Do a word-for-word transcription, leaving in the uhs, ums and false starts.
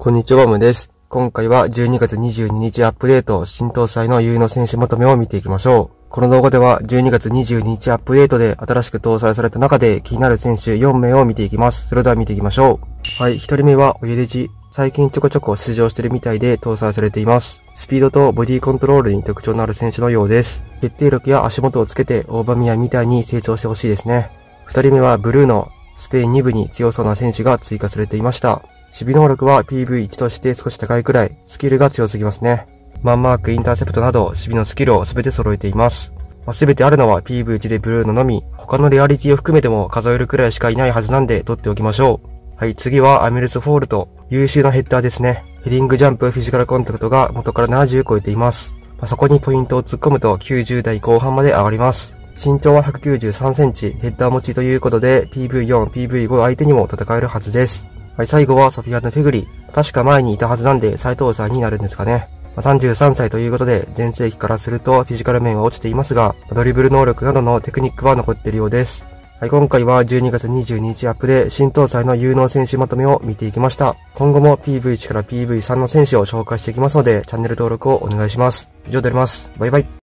こんにちは、ムです。今回はじゅうにがつにじゅうににちアップデート新搭載の有能選手まとめを見ていきましょう。この動画ではじゅうにがつにじゅうににちアップデートで新しく搭載された中で気になる選手よんめいを見ていきます。それでは見ていきましょう。はい、ひとりめはオイェデジ。最近ちょこちょこ出場してるみたいで搭載されています。スピードとボディコントロールに特徴のある選手のようです。決定力や足元をつけて大場宮みたいに成長してほしいですね。ふたりめはブルーのスペインに部に強そうな選手が追加されていました。守備能力は ピーブイワン として少し高いくらい、スキルが強すぎますね。マンマーク、インターセプトなど守備のスキルを全て揃えています。まあ、全てあるのは ピーブイワン でブルーののみ、他のレアリティを含めても数えるくらいしかいないはずなんで取っておきましょう。はい、次はアミルスフォールト。優秀なヘッダーですね。ヘディングジャンプ、フィジカルコンタクトが元からななじゅう超えています。まあ、そこにポイントを突っ込むときゅうじゅうだいこう半まで上がります。身長はひゃくきゅうじゅうさんセンチ、ヘッダー持ちということで ピーブイよん、ピーブイご 相手にも戦えるはずです。はい、最後はソフィアのフィグリ。確か前にいたはずなんで再搭載になるんですかね。まあ、さんじゅうさんさいということで全盛期からするとフィジカル面は落ちていますが、ドリブル能力などのテクニックは残っているようです。はい、今回はじゅうにがつにじゅうににちアップで新搭載の有能選手まとめを見ていきました。今後も ピーブイワン から ピーブイスリー の選手を紹介していきますので、チャンネル登録をお願いします。以上であります。バイバイ。